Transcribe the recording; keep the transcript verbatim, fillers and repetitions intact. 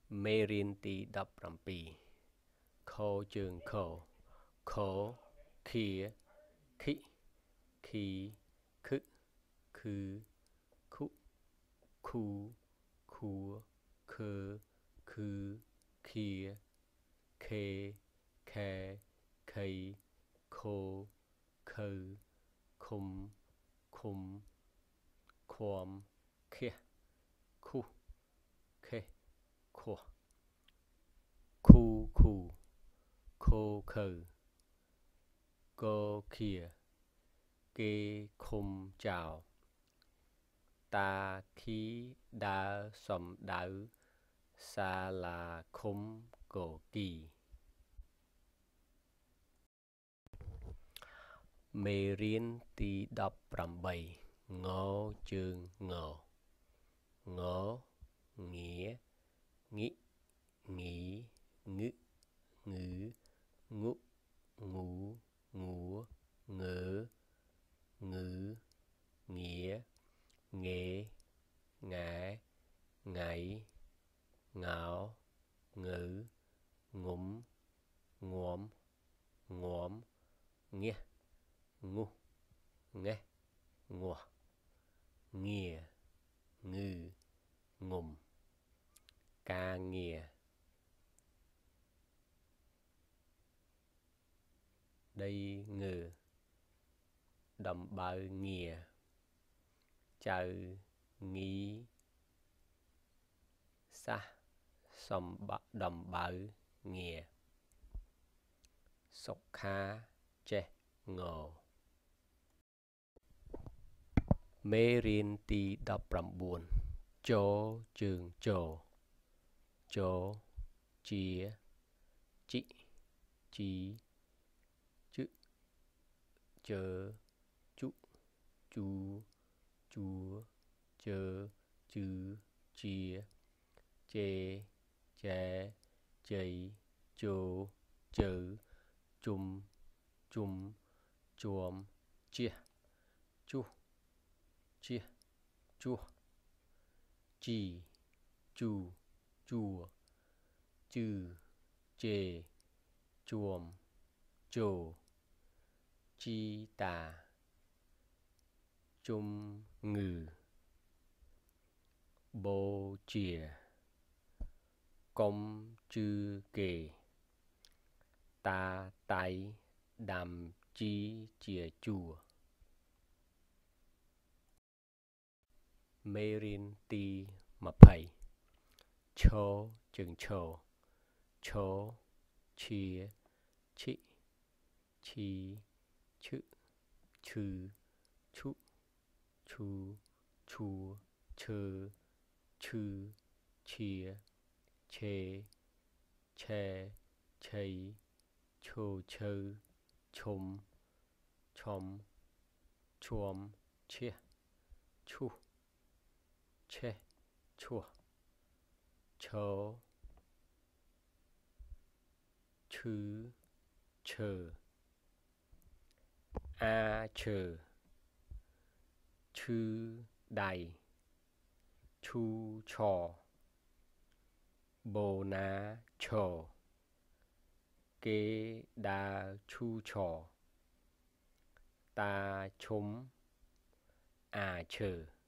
មេរៀនទីដប់ប្រាំពីរខជើងខខខៀខិខីខឹខឺខុខូខួខើខឺខៀខេខែខៃខូខៅខុំខុំខួមខៀខុខេខួខូខូខូខៅកខៀគេឃុំចៅតាខីដើរសំដៅសាលាឃុំកគីមេរៀនទីដប់ប្រាំបីងជើងងងងាงิងីងឹងឺងុងូងួងើងឺងាងេងែងៃងោងើងុំងួមងួមងះងុះងេះងាស់ងាងឺងុំការងារដីងើដំបៅងារចៅងីសះសំបដំបៅងារសុខាចេះងមេរៀនទីដប់ប្រាំបួនចជើងចចជាជីជីជឹជើជុជូជួជើជឺជាជេចែជ័យជោជើជុំជុំជួមជះជុះជះជួសជីជូជួជឺជេជួមជោជីតាជុំងឺបូជាកុំជឿគេតាតៃដាំជីជាជួមេរៀនទីម្ភៃឈជើងឈឈឈៀឈិឈីឈឹឈឺឈុឈូឈួឈើឈឺឈៀឆេឆែឆៃឈោឈៅឈុំឆុំឈួមឈះឈុះឆេះឈួសឈឈឺឈើអាឈើឈឺដៃឈូឆបូណាឈគេដាឈូឆតាឈុំអាឈើ